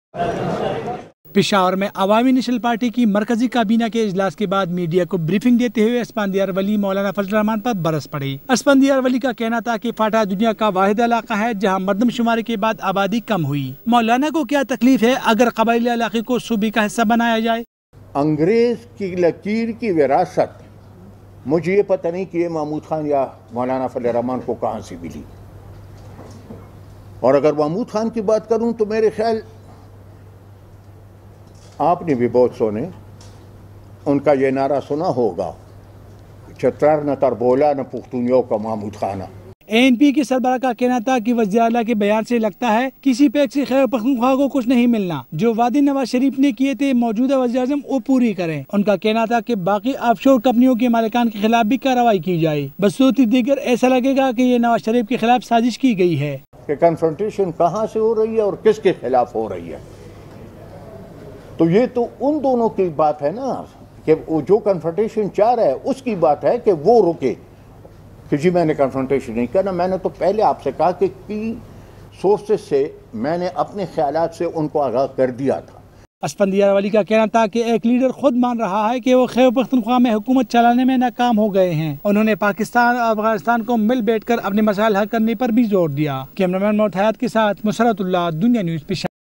پشاور میں عوامی national party کی مرکزی کابینہ کے اجلاس کے بعد میڈیا کو بریفنگ دیتے ہوئے اسفندیار ولی مولانا فضل الرحمان پر برس پڑے۔ اسفندیار ولی کا کہنا تھا کہ فاٹا دنیا کا واحد علاقہ ہے جہاں مردم شماری کے بعد آبادی کم ہوئی۔ مولانا کو کیا تکلیف ہے اگر قبائلی علاقے کو صوبے کا حصہ بنایا جائے؟ انگریز کی لکیر کی وراثت مجھے یہ پتہ نہیں کہ یہ محمود خان یا مولانا فضل الرحمان کو کہاں سے ملی، اور اگر محمود خان کی بات کروں تو میرے خیال آپ نے بھی بہت سونے ان کا یہ نعرہ سنا ہوگا، چترار نہ تر بولا نہ پختونیوں کا محمود خانہ۔ ANP کے سربراہ کا کہنا تھا کہ وزیر اعلیٰ کے بیان سے لگتا ہے کسی پیک سے خیبر پختونخوا کو کچھ نہیں ملنا، جو وعدے نواز شریف نے کیے تھے موجودہ وزیر اعظم وہ پوری کریں۔ ان کا کہنا تھا کہ باقی آف شور کمپنیوں کے مالکان کے خلاف بھی کارروائی کی جائے، بصورت دیگر ایسا لگے گا کہ یہ نواز شریف کے خلاف سازش کی گئی ہے۔ کہ کنفرنٹیشن کہاں سے ہو رہی ہے اور کس کے خلاف ہو رہی ہے، تو یہ تو ان دونوں کی بات ہے نا کہ وہ جو کنفرنٹیشن چاہ رہا ہے اس کی بات ہے کہ وہ رکے کہ جی میں نے کنفرنٹیشن نہیں کرنا۔ میں نے تو پہلے آپ سے کہا کہ کی سورسز سے میں نے اپنے خیالات سے ان کو آگاہ کر دیا تھا۔ اسفندیار ولی کا کہنا تھا کہ ایک لیڈر خود مان رہا ہے کہ وہ خیبر پختونخوا میں حکومت چلانے میں ناکام ہو گئے ہیں۔ انہوں نے پاکستان اور افغانستان کو مل بیٹھ کر اپنے مسائل حل کرنے پر بھی زور دیا۔ کیمرامین محمد حیات کے ساتھ مسرت اللہ، دنیا نیوز پشاور۔